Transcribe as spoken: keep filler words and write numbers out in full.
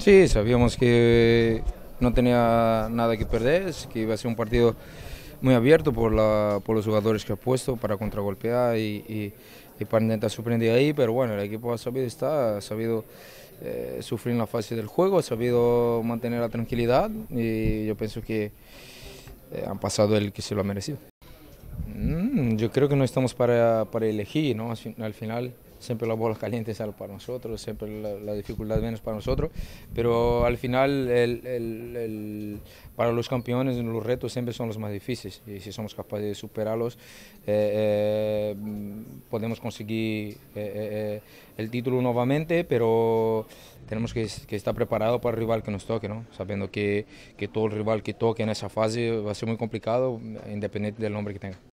Sí, sabíamos que no tenía nada que perder, que iba a ser un partido muy abierto por, la, por los jugadores que ha puesto para contragolpear y, y, y para intentar sorprender ahí, pero bueno, el equipo ha sabido estar, ha sabido eh, sufrir en la fase del juego, ha sabido mantener la tranquilidad y yo pienso que eh, han pasado el que se lo ha merecido. Mm, yo creo que no estamos para, para elegir, ¿no? Al, fin, al final siempre la bola caliente sale para nosotros, siempre la, la dificultad viene para nosotros, pero al final el, el, el, para los campeones los retos siempre son los más difíciles y si somos capaces de superarlos eh, eh, podemos conseguir eh, eh, el título nuevamente, pero tenemos que, que estar preparados para el rival que nos toque, ¿no? Sabiendo que, que todo el rival que toque en esa fase va a ser muy complicado, independiente del nombre que tenga.